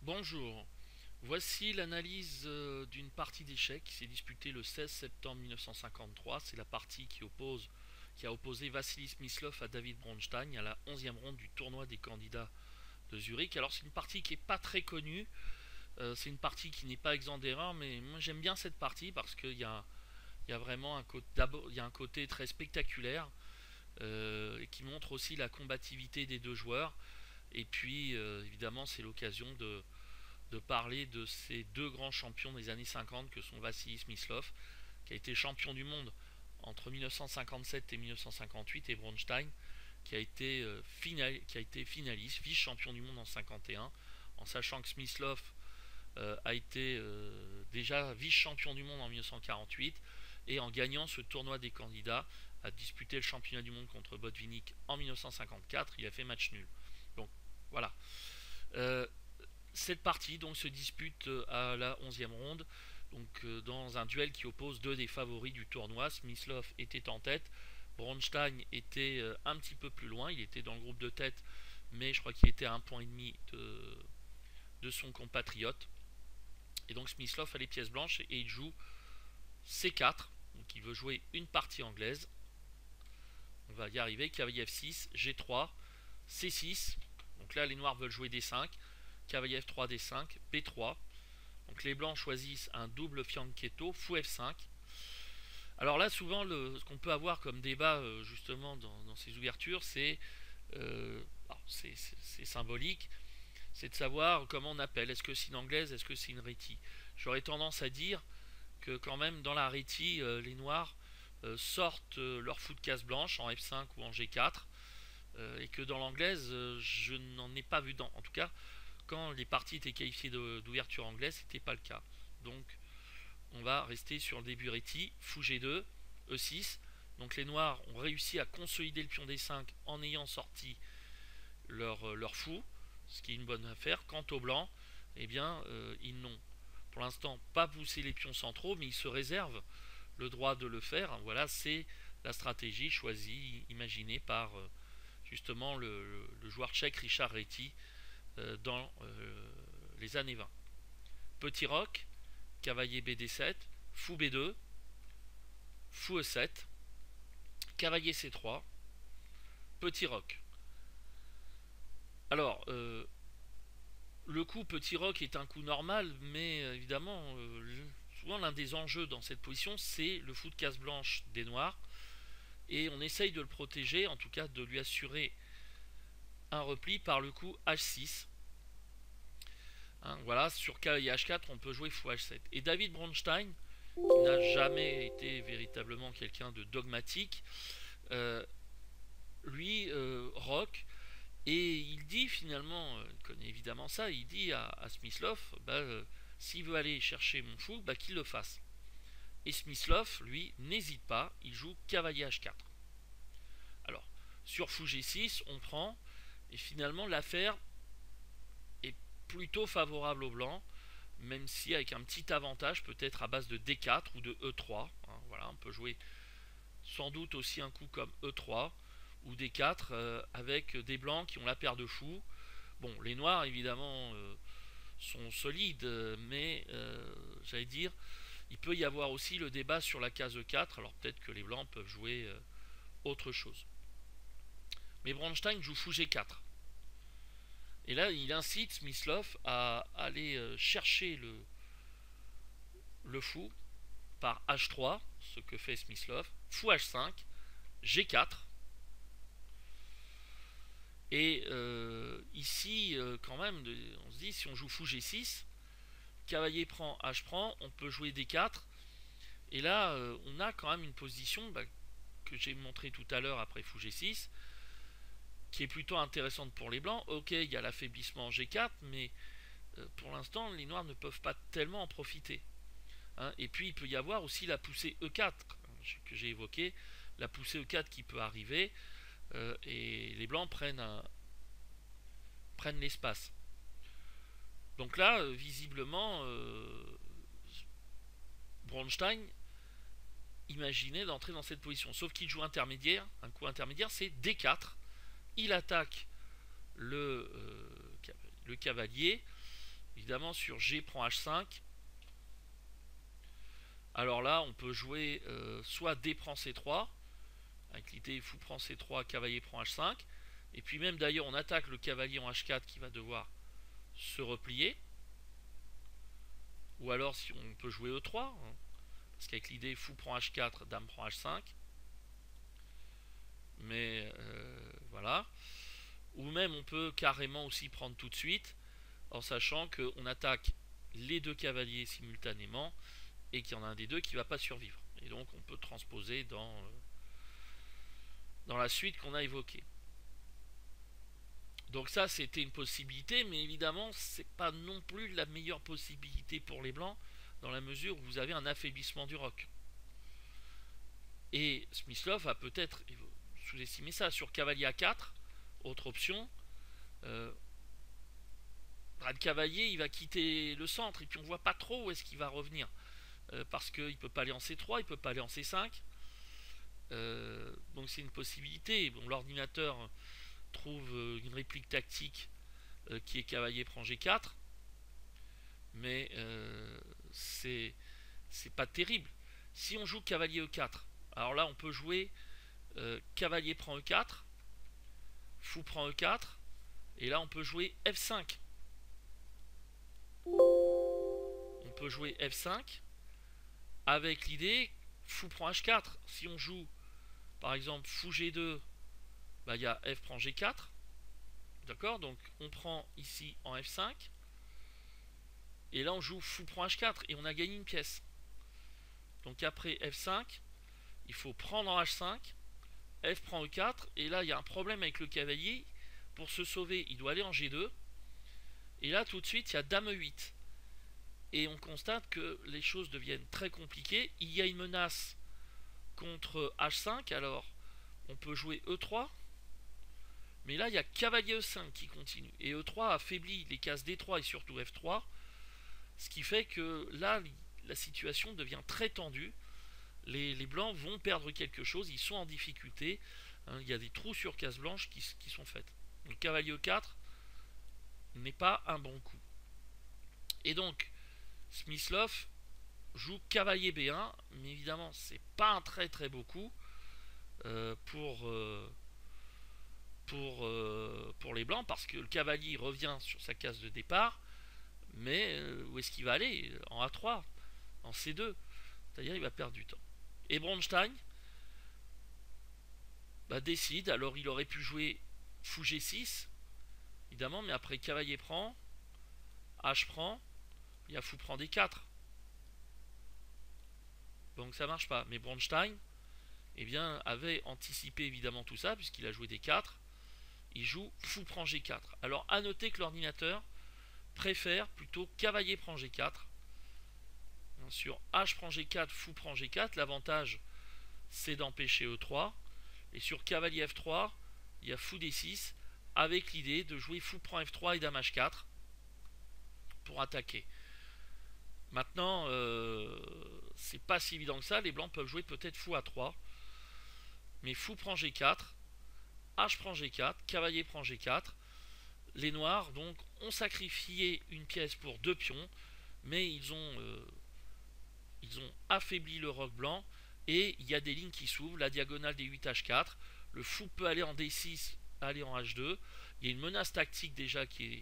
Bonjour, voici l'analyse d'une partie d'échecs qui s'est disputée le 16 septembre 1953. C'est la partie qui a opposé Vassili Smyslov à David Bronstein à la 11e ronde du tournoi des candidats de Zurich. Alors c'est une partie qui n'est pas très connue, c'est une partie qui n'est pas exempte d'erreur, mais moi j'aime bien cette partie parce qu'il y a vraiment il y a un côté très spectaculaire et qui montre aussi la combativité des deux joueurs. Et puis évidemment c'est l'occasion de parler de ces deux grands champions des années 50 que sont Vassili Smyslov, qui a été champion du monde entre 1957 et 1958, et Bronstein, qui a été finaliste, vice-champion du monde en 51, en sachant que Smyslov a été déjà vice-champion du monde en 1948, et en gagnant ce tournoi des candidats, a disputé le championnat du monde contre Botvinnik en 1954, il a fait match nul. Donc voilà. Euh, cette partie donc se dispute à la 11e ronde, donc dans un duel qui oppose deux des favoris du tournoi. Smyslov était en tête, Bronstein était un petit peu plus loin, il était dans le groupe de tête, mais je crois qu'il était à un point et demi de son compatriote. Et donc Smyslov a les pièces blanches et il joue C4, donc il veut jouer une partie anglaise. On va y arriver. Cavalier F6, G3, C6, donc là les noirs veulent jouer D5, cavalier F3, D5, B3. Donc les blancs choisissent un double fianchetto, fou F5. Alors là, souvent, ce qu'on peut avoir comme débat justement dans ces ouvertures, euh, c'est symbolique, c'est de savoir comment on appelle. Est-ce que c'est une anglaise, est-ce que c'est une rétie? J'aurais tendance à dire que quand même dans la rétie, les noirs sortent leur fou de case blanche en F5 ou en G4, et que dans l'anglaise, je n'en ai pas vu dans. En tout cas, quand les parties étaient qualifiées d'ouverture anglaise, c'était pas le cas. Donc on va rester sur le début réti, fou G2, E6. Donc les noirs ont réussi à consolider le pion D5 en ayant sorti leur fou, ce qui est une bonne affaire. Quant aux blancs, eh bien ils n'ont pour l'instant pas poussé les pions centraux, mais ils se réservent le droit de le faire. Voilà, c'est la stratégie choisie, imaginée par justement le joueur tchèque Richard Reti dans les années 20. Petit roc, cavalier BD7, fou B2, fou E7, cavalier C3, petit roc. Alors, le coup petit roc est un coup normal, mais évidemment, souvent l'un des enjeux dans cette position, c'est le fou de case blanche des noirs, et on essaye de le protéger, en tout cas de lui assurer un repli par le coup H6. Hein, voilà, sur cavalier H4, on peut jouer fou H7. Et David Bronstein, qui n'a jamais été véritablement quelqu'un de dogmatique, euh, lui rock, et il dit finalement, il connaît évidemment ça, il dit à Smyslov, s'il veut aller chercher mon fou, qu'il le fasse. Et Smyslov, lui, n'hésite pas, il joue cavalier H4. Alors, sur fou G6, on prend, et finalement l'affaire est plutôt favorable aux blancs, même si avec un petit avantage peut-être à base de D4 ou de E3. Hein, voilà, on peut jouer sans doute aussi un coup comme E3 ou D4 avec des blancs qui ont la paire de fous. Bon, les noirs évidemment sont solides, mais j'allais dire, il peut y avoir aussi le débat sur la case E4, alors peut-être que les blancs peuvent jouer autre chose. Mais Bronstein joue fou G4. Et là, il incite Smyslov à aller chercher le fou par H3, ce que fait Smyslov, fou H5, G4. Et ici, quand même, on se dit, si on joue fou G6, cavalier prend, H prend, on peut jouer D4. Et là, on a quand même une position que j'ai montré tout à l'heure après fou G6, qui est plutôt intéressante pour les blancs. Ok, il y a l'affaiblissement G4, mais pour l'instant, les noirs ne peuvent pas tellement en profiter. Hein. Et puis, il peut y avoir aussi la poussée E4, que j'ai évoquée, la poussée E4 qui peut arriver, et les blancs prennent l'espace. Donc là, visiblement, Bronstein imaginait d'entrer dans cette position. Sauf qu'il joue intermédiaire. Un coup intermédiaire, c'est D4. Il attaque le cavalier. Évidemment, sur G prend H5. Alors là, on peut jouer soit D prend C3, avec l'idée fou prend C3, cavalier prend H5. Et puis même d'ailleurs, on attaque le cavalier en H4 qui va devoir se replier. Ou alors, si on peut jouer E3, hein, parce qu'avec l'idée fou prend H4, dame prend H5. Mais voilà. Ou même on peut carrément aussi prendre tout de suite, en sachant qu'on attaque les deux cavaliers simultanément et qu'il y en a un des deux qui ne va pas survivre. Et donc on peut transposer dans la suite qu'on a évoquée. Donc ça c'était une possibilité, mais évidemment c'est pas non plus la meilleure possibilité pour les blancs, dans la mesure où vous avez un affaiblissement du roc. Et Smyslov a peut-être sous-estimé ça. Sur cavalier A4, autre option, le cavalier il va quitter le centre et puis on voit pas trop où est-ce qu'il va revenir. Parce qu'il ne peut pas aller en C3, il ne peut pas aller en C5. Donc c'est une possibilité. Bon, l'ordinateur trouve une réplique tactique qui est cavalier prend G4, mais c'est pas terrible. Si on joue cavalier E4, alors là on peut jouer cavalier prend E4, fou prend E4, et là on peut jouer F5. On peut jouer F5 avec l'idée fou prend H4. Si on joue par exemple fou G2, bah, il y a F prend G4. D'accord, donc on prend ici en F5. Et là on joue fou prend H4 et on a gagné une pièce. Donc après F5, il faut prendre en H5, F prend E4, et là il y a un problème avec le cavalier. Pour se sauver, il doit aller en G2. Et là tout de suite, il y a Dame E8. Et on constate que les choses deviennent très compliquées. Il y a une menace contre H5, alors on peut jouer E3. Mais là, il y a cavalier E5 qui continue. Et E3 affaiblit les cases D3 et surtout F3. Ce qui fait que là, la situation devient très tendue. Les blancs vont perdre quelque chose. Ils sont en difficulté. Il y a des trous sur case blanche qui sont faites. Donc cavalier E4 n'est pas un bon coup. Et donc, Smyslov joue cavalier B1. Mais évidemment, c'est pas un très très beau coup pour les blancs, parce que le cavalier revient sur sa case de départ, mais où est-ce qu'il va aller? En A3, en C2, c'est-à-dire il va perdre du temps. Et Bronstein décide, alors il aurait pu jouer fou G6, évidemment, mais après cavalier prend, H prend, il y a fou prend D4. Donc ça marche pas. Mais Bronstein avait anticipé évidemment tout ça, puisqu'il a joué D4. Il joue fou prend G4. Alors à noter que l'ordinateur préfère plutôt cavalier prend G4. Sur H prend G4, fou prend G4, l'avantage c'est d'empêcher E3. Et sur cavalier F3, il y a fou D6, avec l'idée de jouer fou prend F3 et dame H4 pour attaquer. Maintenant, c'est pas si évident que ça. Les blancs peuvent jouer peut-être fou A3, mais fou prend G4, H prend G4, cavalier prend G4. Les noirs donc ont sacrifié une pièce pour deux pions, mais ils ont affaibli le roc blanc, et il y a des lignes qui s'ouvrent, la diagonale des 8 H4, le fou peut aller en D6, aller en H2, il y a une menace tactique déjà qui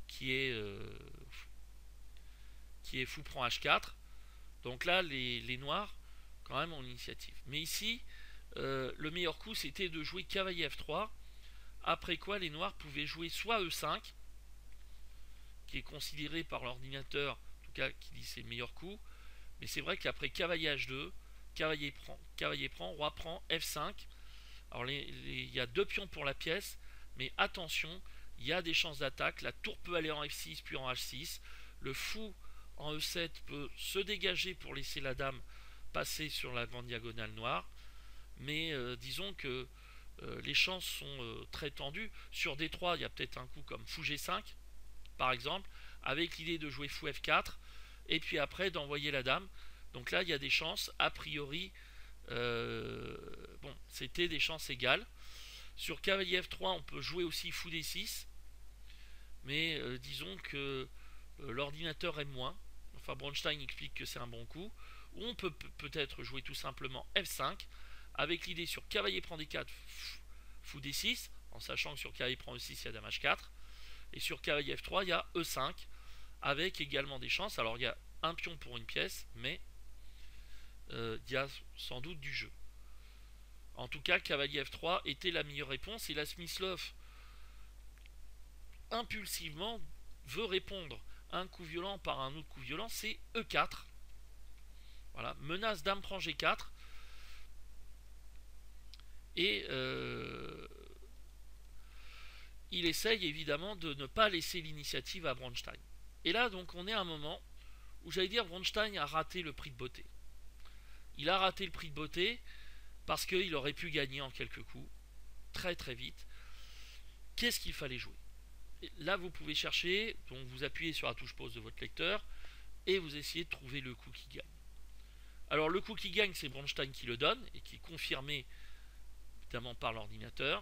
est fou prend H4, donc là les noirs quand même ont l'initiative. Mais ici, le meilleur coup c'était de jouer cavalier F3, après quoi les noirs pouvaient jouer soit E5, qui est considéré par l'ordinateur, en tout cas qui dit c'est le meilleur coup, mais c'est vrai qu'après cavalier H2, cavalier prend, roi prend, F5. Alors il y a deux pions pour la pièce, mais attention, il y a des chances d'attaque. La tour peut aller en F6 puis en H6. Le fou en E7 peut se dégager pour laisser la dame passer sur la grande diagonale noire. Mais disons que les chances sont très tendues. Sur D3, il y a peut-être un coup comme fou G5, par exemple, avec l'idée de jouer fou F4, et puis après d'envoyer la dame. Donc là, il y a des chances, a priori, c'était des chances égales. Sur cavalier F3, on peut jouer aussi fou D6, mais disons que l'ordinateur aime moins. Enfin, Bronstein explique que c'est un bon coup. Ou on peut peut-être jouer tout simplement F5 avec l'idée sur cavalier prend D4, fou D6, en sachant que sur cavalier prend E6, il y a dame H4. Et sur cavalier F3, il y a E5 avec également des chances. Alors, il y a un pion pour une pièce, mais il y a sans doute du jeu. En tout cas, cavalier F3 était la meilleure réponse. Et la Smyslov, impulsivement, veut répondre à un coup violent par un autre coup violent, c'est E4. Voilà, menace dame prend G4. Et il essaye évidemment de ne pas laisser l'initiative à Bronstein. Et là, donc, on est à un moment où j'allais dire Bronstein a raté le prix de beauté. Il a raté le prix de beauté parce qu'il aurait pu gagner en quelques coups, très très vite. Qu'est-ce qu'il fallait jouer? Là, vous pouvez chercher, donc vous appuyez sur la touche pause de votre lecteur et vous essayez de trouver le coup qui gagne. Alors, le coup qui gagne, c'est Bronstein qui le donne et qui est confirmé évidemment par l'ordinateur.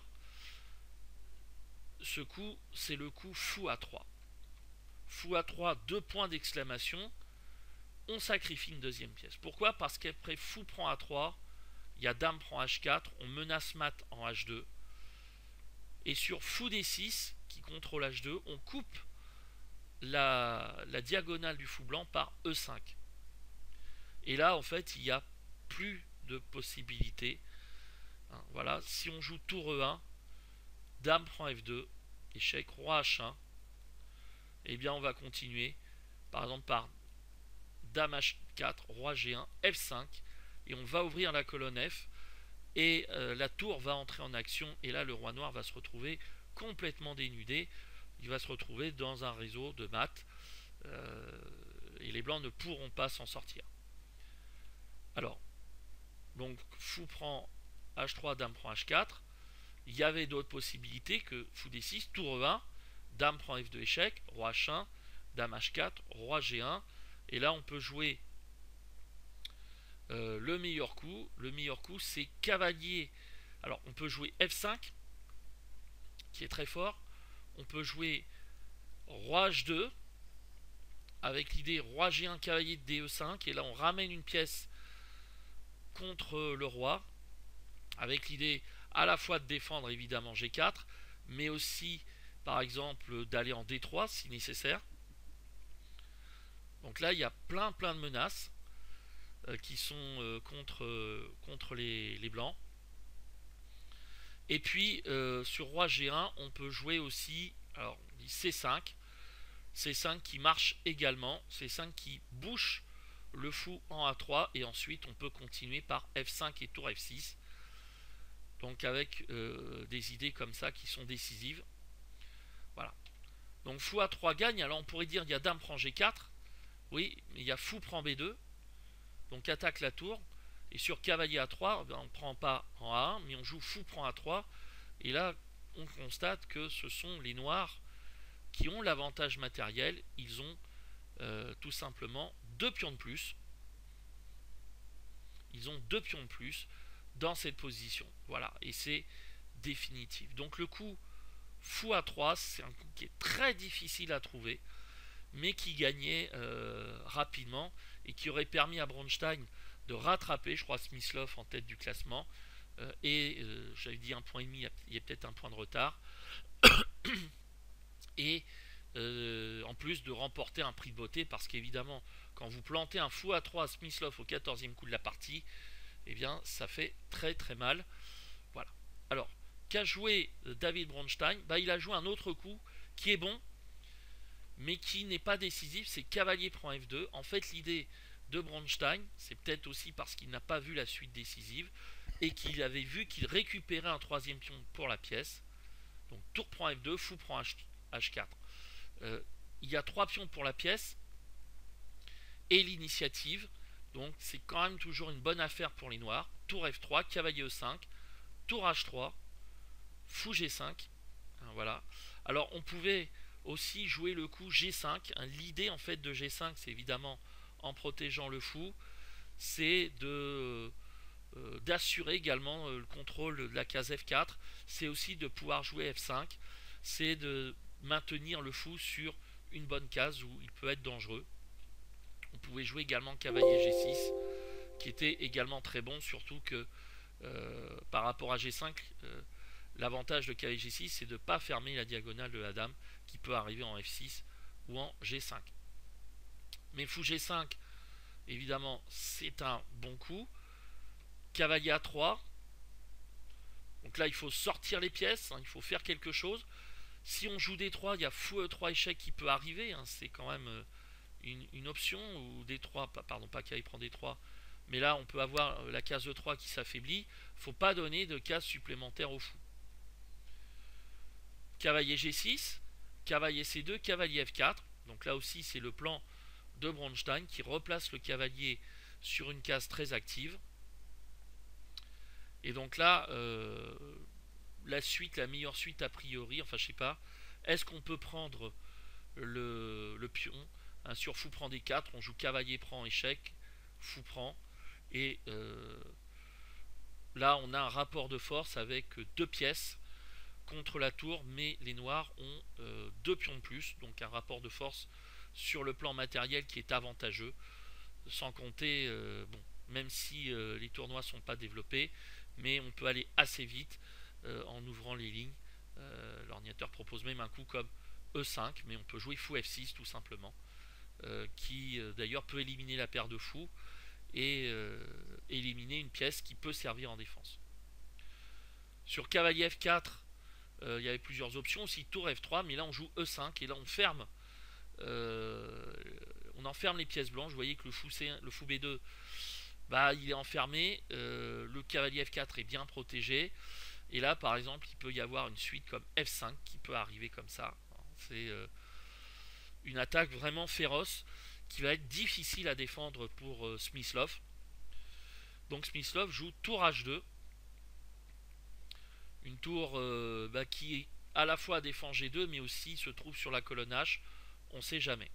Ce coup, c'est le coup fou à 3. Fou à 3, 2 points d'exclamation. On sacrifie une deuxième pièce. Pourquoi? Parce qu'après fou prend A3, il y a dame prend H4, on menace mat en H2. Et sur fou D6, qui contrôle H2, on coupe la diagonale du fou blanc par E5. Et là, en fait, il n'y a plus de possibilités. Voilà, si on joue tour E1, dame prend F2, échec, roi H1, eh bien on va continuer, par exemple par dame H4, roi G1, F5, et on va ouvrir la colonne F, et la tour va entrer en action, et là le roi noir va se retrouver complètement dénudé, il va se retrouver dans un réseau de maths, et les blancs ne pourront pas s'en sortir. Alors, donc fou prend H3, dame prend H4, il y avait d'autres possibilités que fou D6, tour E1, dame prend F2 échec, roi H1, dame H4, roi G1, et là on peut jouer le meilleur coup. Le meilleur coup c'est cavalier. Alors on peut jouer F5 qui est très fort. On peut jouer roi H2 avec l'idée roi G1 cavalier de DE5 et là on ramène une pièce contre le roi avec l'idée à la fois de défendre évidemment G4 mais aussi par exemple d'aller en D3 si nécessaire. Donc là il y a plein de menaces qui sont contre les blancs. Et puis sur roi G1 on peut jouer aussi, alors on dit C5, C5 qui marche également, C5 qui bouche le fou en A3 et ensuite on peut continuer par F5 et tour F6. Donc avec des idées comme ça qui sont décisives. Voilà. Donc fou A3 gagne, alors on pourrait dire il y a dame prend G4, oui, mais il y a fou prend B2, donc attaque la tour, et sur cavalier A3, ben on ne prend pas en A1, mais on joue fou prend A3, et là on constate que ce sont les noirs qui ont l'avantage matériel, ils ont tout simplement 2 pions de plus. Ils ont 2 pions de plus dans cette position. Voilà, et c'est définitif. Donc le coup fou A3, c'est un coup qui est très difficile à trouver, mais qui gagnait rapidement et qui aurait permis à Bronstein de rattraper, je crois, Smyslov en tête du classement. J'avais dit 1,5 point, il y a peut-être un point de retard. Et en plus de remporter un prix de beauté, parce qu'évidemment, quand vous plantez un fou A3 à Smyslov au 14e coup de la partie, eh bien, ça fait très très mal. Voilà. Alors, qu'a joué David Bronstein? Il a joué un autre coup qui est bon, mais qui n'est pas décisif, c'est cavalier prend F2. En fait, l'idée de Bronstein, c'est peut-être aussi parce qu'il n'a pas vu la suite décisive, et qu'il avait vu qu'il récupérait un troisième pion pour la pièce. Donc tour prend F2, fou prend H4. Il y a 3 pions pour la pièce, et l'initiative, donc c'est quand même toujours une bonne affaire pour les noirs. Tour F3, cavalier E5, tour H3, fou G5. Voilà. Alors on pouvait aussi jouer le coup G5. L'idée en fait de G5, c'est évidemment en protégeant le fou, c'est d'assurer également le contrôle de la case F4. C'est aussi de pouvoir jouer F5. C'est de maintenir le fou sur une bonne case où il peut être dangereux. On pouvait jouer également cavalier G6, qui était également très bon, surtout que par rapport à G5, l'avantage de cavalier G6, c'est de ne pas fermer la diagonale de la dame qui peut arriver en F6 ou en G5. Mais fou G5, évidemment, c'est un bon coup. Cavalier A3. Donc là, il faut sortir les pièces, hein, il faut faire quelque chose. Si on joue D3, il y a fou E3 échec qui peut arriver. Hein, c'est quand même une option. Ou D3, pardon, pas qu'il prend D3. Mais là, on peut avoir la case E3 qui s'affaiblit. Il ne faut pas donner de case supplémentaire au fou. Cavalier G6, cavalier C2, cavalier F4. Donc là aussi, c'est le plan de Bronstein qui replace le cavalier sur une case très active. Et donc là, la suite, la meilleure suite a priori, enfin je sais pas, est-ce qu'on peut prendre le pion, hein, sur fou prend D4, on joue cavalier prend échec, fou prend, et là on a un rapport de force avec deux pièces contre la tour, mais les noirs ont deux pions de plus, donc un rapport de force sur le plan matériel qui est avantageux, sans compter, bon, même si les tournois sont pas développés, mais on peut aller assez vite en ouvrant les lignes. L'ordinateur propose même un coup comme E5, mais on peut jouer fou F6 tout simplement, qui d'ailleurs peut éliminer la paire de fous et éliminer une pièce qui peut servir en défense. Sur cavalier F4, il y avait plusieurs options, aussi tour F3, mais là on joue E5 et là on ferme, on enferme les pièces blanches. Vous voyez que le fou B2, bah, il est enfermé, le cavalier F4 est bien protégé, et là par exemple il peut y avoir une suite comme F5 qui peut arriver comme ça. C'est une attaque vraiment féroce qui va être difficile à défendre pour Smyslov. Donc Smyslov joue tour H2, une tour qui à la fois défend G2 mais aussi se trouve sur la colonne H, on ne sait jamais.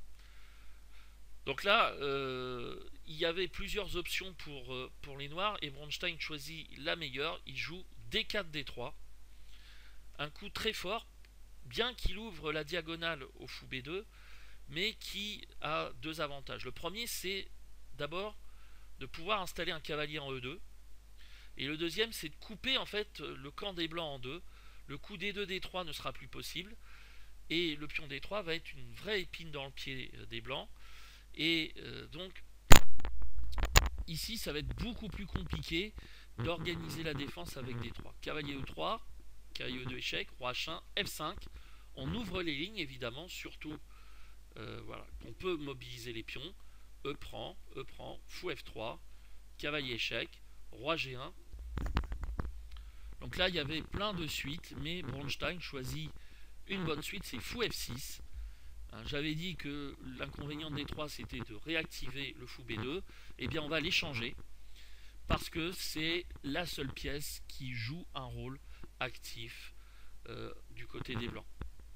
Donc là, il y avait plusieurs options pour les noirs et Bronstein choisit la meilleure. Il joue D4, D3. Un coup très fort, bien qu'il ouvre la diagonale au fou B2, mais qui a deux avantages. Le premier, c'est d'abord de pouvoir installer un cavalier en E2. Et le deuxième, c'est de couper en fait le camp des blancs en deux. Le coup D2, D3 ne sera plus possible. Et le pion D3 va être une vraie épine dans le pied des blancs. Et donc, ici, ça va être beaucoup plus compliqué d'organiser la défense avec D3. Cavalier E3, cavalier E2 échec, roi H1, F5. On ouvre les lignes, évidemment, surtout, voilà, on peut mobiliser les pions. E prend, fou F3, cavalier échec, roi G1. Donc là, il y avait plein de suites, mais Bronstein choisit une bonne suite, c'est fou F6. J'avais dit que l'inconvénient de D3 c'était de réactiver le fou B2. Eh bien on va l'échanger parce que c'est la seule pièce qui joue un rôle actif du côté des blancs.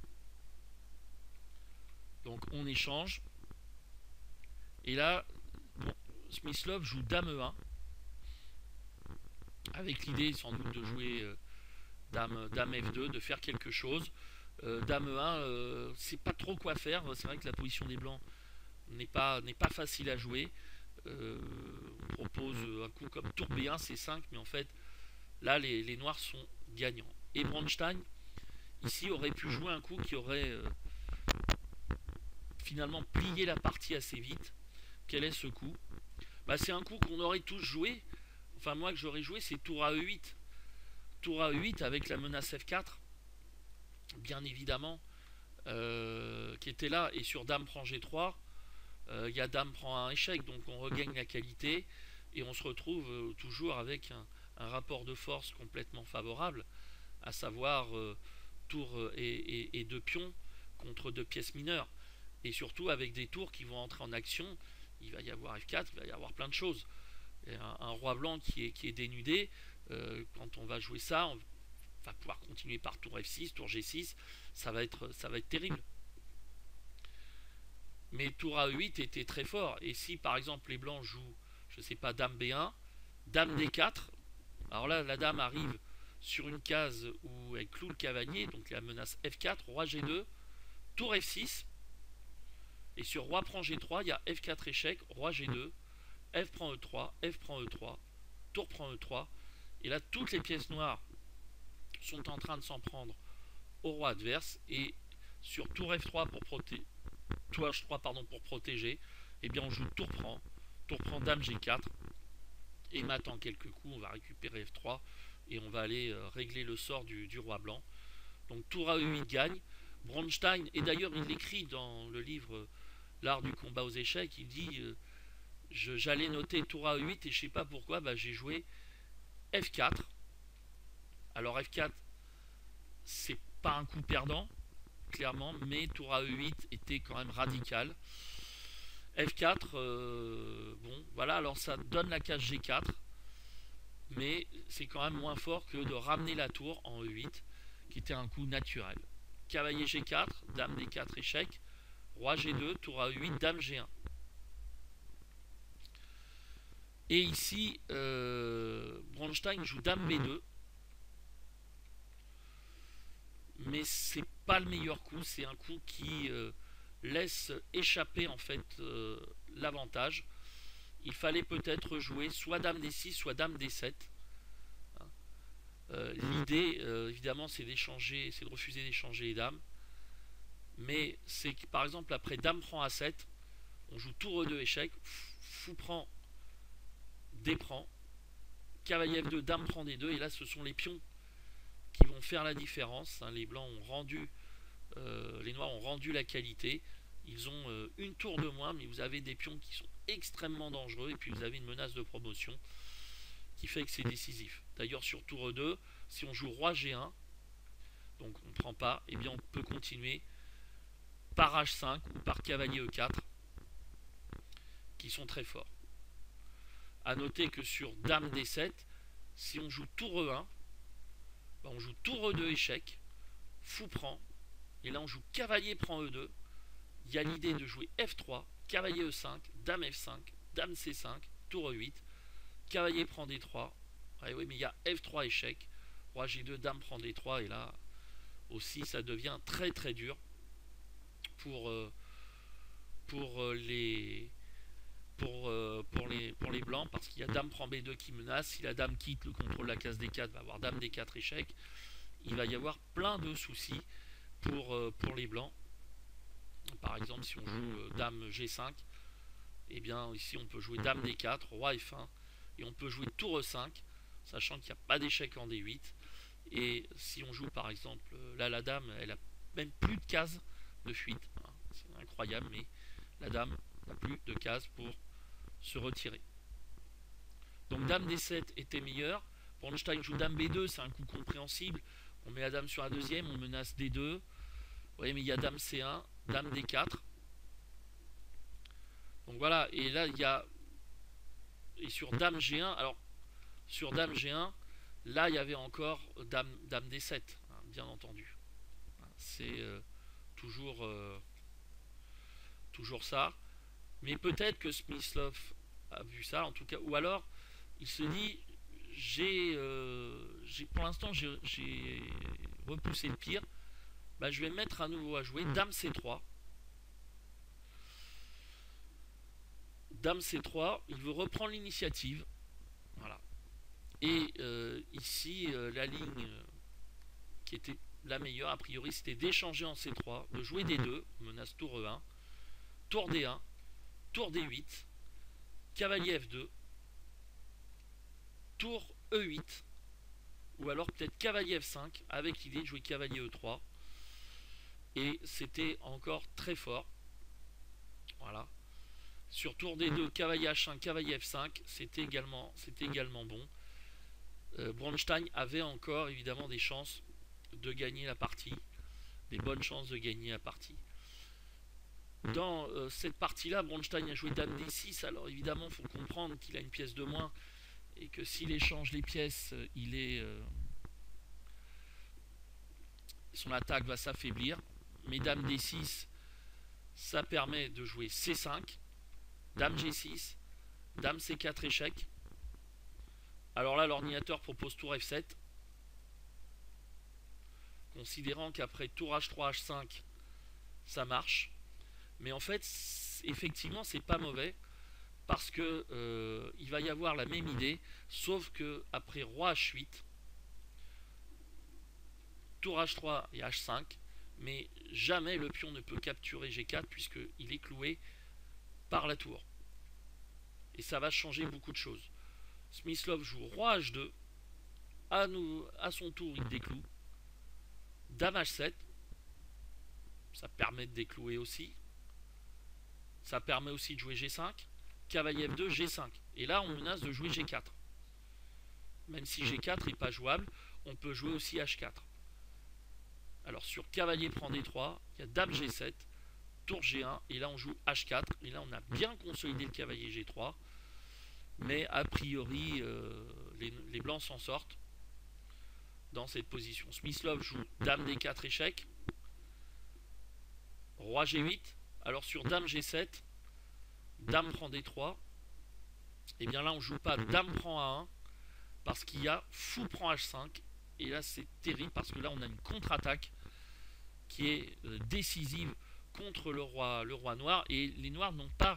Donc on échange. Et là, bon, Smyslov joue Dame E1 avec l'idée sans doute de jouer Dame F2, de faire quelque chose. Dame E1, c'est pas trop quoi faire. C'est vrai que la position des blancs n'est pas facile à jouer. On propose un coup comme tour B1, C5, mais en fait, là, les noirs sont gagnants. Et Bronstein, ici, aurait pu jouer un coup qui aurait finalement plié la partie assez vite. Quel est ce coup? Bah, c'est un coup qu'on aurait tous joué. Enfin, moi que j'aurais joué, c'est tour à E8. Tour à E8 avec la menace F4. Bien évidemment, qui était là. Et sur Dame prend G3, il y a Dame prend un échec, donc on regagne la qualité et on se retrouve toujours avec un rapport de force complètement favorable, à savoir tour et deux pions contre deux pièces mineures, et surtout avec des tours qui vont entrer en action. Il va y avoir F4, il va y avoir plein de choses. Un roi blanc qui est dénudé, quand on va jouer ça, on va pouvoir continuer par tour F6, tour G6, ça va être terrible. Mais tour A8 était très fort. Et si par exemple les blancs jouent, je sais pas, Dame B1, Dame D4, alors là la dame arrive sur une case où elle cloue le cavalier, donc la menace F4, roi G2, tour F6, Et sur roi prend G3, il y a F4 échec, roi G2, F prend E3, F prend E3, tour prend E3. Et là, toutes les pièces noires sont en train de s'en prendre au roi adverse. Et sur tour F3 pour protéger, tour H3 pardon, pour protéger, eh bien on joue tour prend dame G4. Et mat en quelques coups, on va récupérer F3 et on va aller régler le sort du roi blanc. Donc tour à E8 gagne. Bronstein, et d'ailleurs il l'écrit dans le livre L'art du combat aux échecs, il dit j'allais noter tour à E8 et je sais pas pourquoi, bah, j'ai joué F4. Alors F4, c'est pas un coup perdant, clairement, mais tour à E8 était quand même radical. F4, bon, voilà, alors ça donne la case G4, mais c'est quand même moins fort que de ramener la tour en E8, qui était un coup naturel. Cavalier G4, dame D4 échec, roi G2, tour à E8, dame G1. Et ici, Bronstein joue dame B2, mais c'est pas le meilleur coup, c'est un coup qui laisse échapper en fait l'avantage. Il fallait peut-être jouer soit dame D6, soit dame D7. L'idée, évidemment, c'est d'échanger, c'est de refuser d'échanger les dames. Mais c'est que, par exemple, après dame prend A7, on joue tour E2 échec, fou prend, D prend, cavalier F2, dame prend D2, et là, ce sont les pions qui vont faire la différence. Les blancs ont rendu, les noirs ont rendu la qualité. Ils ont une tour de moins, mais vous avez des pions qui sont extrêmement dangereux, et puis vous avez une menace de promotion qui fait que c'est décisif. D'ailleurs, sur tour E2, si on joue roi G1, donc on ne prend pas, et bien on peut continuer par H5 ou par cavalier E4, qui sont très forts. A noter que sur dame D7, si on joue tour E1, ben on joue tour E2 échec, fou prend, et là on joue cavalier prend E2. Il y a l'idée de jouer F3, cavalier E5, dame F5, dame C5, tour E8, cavalier prend D3. Ouais, oui, mais il y a F3 échec, roi G2, dame prend D3, et là aussi ça devient très très dur pour les blancs, parce qu'il y a dame prend B2 qui menace. Si la dame quitte le contrôle de la case D4, va avoir dame D4 échec. Il va y avoir plein de soucis pour les blancs. Par exemple, si on joue dame G5, et bien ici on peut jouer dame D4, roi F1, et on peut jouer tour E5, sachant qu'il n'y a pas d'échec en D8. Et si on joue par exemple, là la dame, elle a même plus de cases de fuite. C'est incroyable, mais la dame n'a plus de cases pour se retirer. Donc dame D7 était meilleur. Bronstein joue dame B2, c'est un coup compréhensible. On met la dame sur la deuxième, on menace D2. Vous voyez, mais il y a dame C1, dame D4. Donc voilà, et là il y a... Et sur dame G1, alors sur dame G1, là il y avait encore dame D7, bien entendu. C'est toujours ça. Mais peut-être que Smyslov a vu ça, en tout cas, ou alors il se dit pour l'instant j'ai repoussé le pire, bah, je vais mettre à nouveau à jouer dame C3. Dame C3, il veut reprendre l'initiative. Voilà. Et ici, la ligne qui était la meilleure, a priori, c'était d'échanger en C3, de jouer D2, menace tour E1, tour D1, tour D8, cavalier F2, tour E8, ou alors peut-être cavalier F5, avec l'idée de jouer cavalier E3. Et c'était encore très fort. Voilà. Sur tour D2, cavalier H1, cavalier F5, c'était également bon. Bronstein avait encore évidemment des chances de gagner la partie, des bonnes chances de gagner la partie. Dans cette partie-là, Bronstein a joué dame D6, alors évidemment il faut comprendre qu'il a une pièce de moins, et que s'il échange les pièces, son attaque va s'affaiblir. Mais dame D6, ça permet de jouer C5, dame G6, dame C4 échec. Alors là, l'ordinateur propose tour F7, considérant qu'après tour H3, H5, ça marche. Mais en fait, effectivement, c'est pas mauvais parce que il va y avoir la même idée, sauf que après roi h8, tour h3 et h5, mais jamais le pion ne peut capturer g4 puisqu'il est cloué par la tour. Et ça va changer beaucoup de choses. Smyslov joue roi h2, à son tour il décloue, dame h7, ça permet de déclouer aussi, ça permet aussi de jouer g5, cavalier f2, g5, et là on menace de jouer g4. Même si g4 n'est pas jouable, on peut jouer aussi h4. Alors sur cavalier prend d3, il y a dame g7, tour g1, et là on joue h4, et là on a bien consolidé le cavalier g3, mais a priori les blancs s'en sortent dans cette position. Smyslov joue dame d4 échec, roi g8, alors sur dame g7, dame prend d3, et bien là on joue pas dame prend a1, parce qu'il y a fou prend h5, et là c'est terrible parce que là on a une contre-attaque qui est décisive contre le roi noir, et les noirs n'ont pas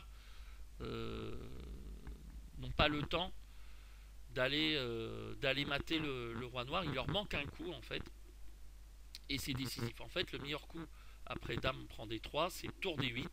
le temps d'aller mater le roi noir. Il leur manque un coup en fait, et c'est décisif. En fait, le meilleur coup après dame prend d3, c'est tour d8,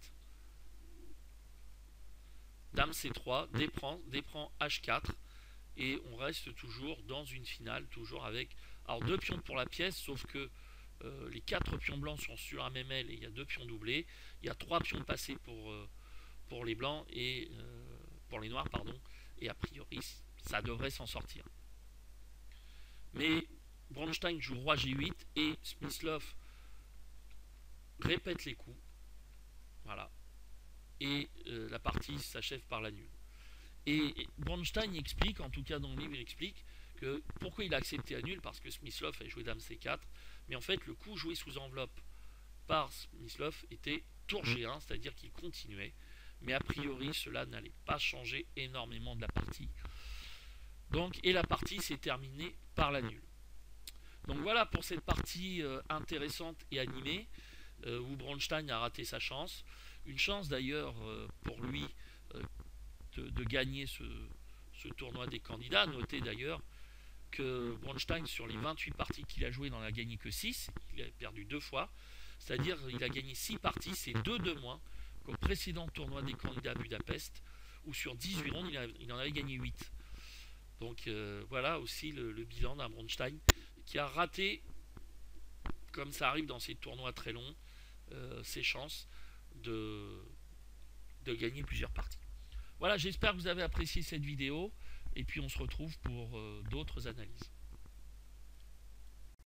dame c3, d prend h4, et on reste toujours dans une finale, toujours avec alors 2 pions pour la pièce, sauf que les 4 pions blancs sont sur un même aile et il y a 2 pions doublés. Il y a 3 pions passés pour les blancs et pour les noirs, pardon, et a priori ça devrait s'en sortir. Mais Bronstein joue roi g8 et Smyslov répète les coups, voilà, et la partie s'achève par la nulle. Et Bronstein explique, en tout cas dans le livre, il explique que pourquoi il a accepté à nul, parce que Smyslov a joué dame c4, mais en fait le coup joué sous enveloppe par Smyslov était tour g1, c'est-à-dire qu'il continuait, mais a priori cela n'allait pas changer énormément de la partie. Donc, et la partie s'est terminée par la nulle. Donc voilà pour cette partie intéressante et animée, où Bronstein a raté sa chance. Une chance d'ailleurs pour lui de gagner ce tournoi des candidats. Notez d'ailleurs que Bronstein, sur les 28 parties qu'il a jouées, n'en a gagné que 6. Il a perdu 2 fois. C'est-à-dire qu'il a gagné 6 parties, c'est 2 de moins qu'au précédent tournoi des candidats à Budapest, où sur 18 rondes, il en avait gagné 8. Donc voilà aussi le bilan d'un Bronstein qui a raté, comme ça arrive dans ces tournois très longs, ses chances de gagner plusieurs parties. Voilà, j'espère que vous avez apprécié cette vidéo, et puis on se retrouve pour d'autres analyses.